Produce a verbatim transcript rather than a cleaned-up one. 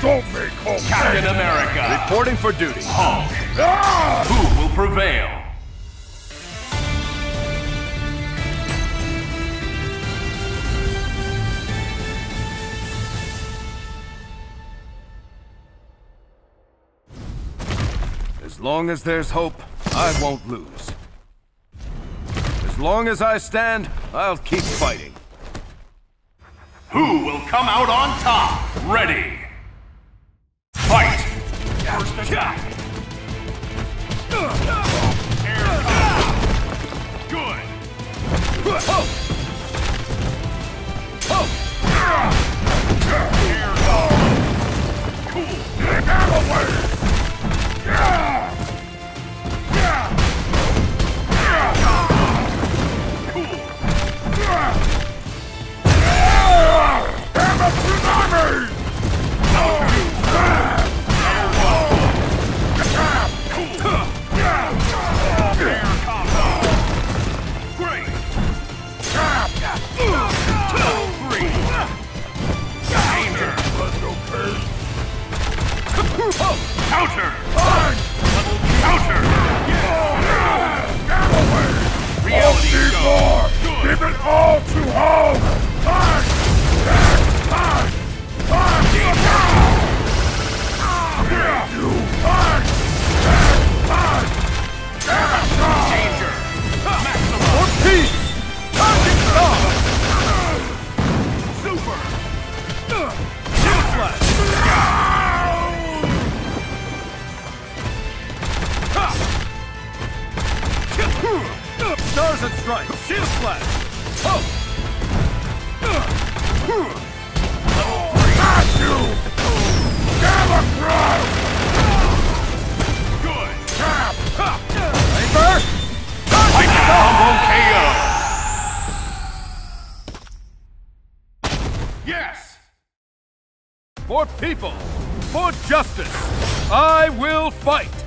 Don't make Hulk. Captain America. Reporting for duty. Hulk. Ah! Who will prevail? As long as there's hope, I won't lose. As long as I stand, I'll keep fighting. Who will come out on top? Ready. Fight! First attack! Air combo. Good! Oh! Oh! Air combo. Cool! Out of the way! Cool! Damn it, tsunami! Air combo. Great! Three. Danger! Counter! Level counter! Reality show! Give it all to home! Time! Time! Time! You! Time! Time! Danger! Maximum! For peace! Target star! Super! Shield slash! Stars and stripes! Shield slash! Oh! Got you! Gallagher! Good! Labor! Titan combo K O! Yes! For people! For justice! I will fight!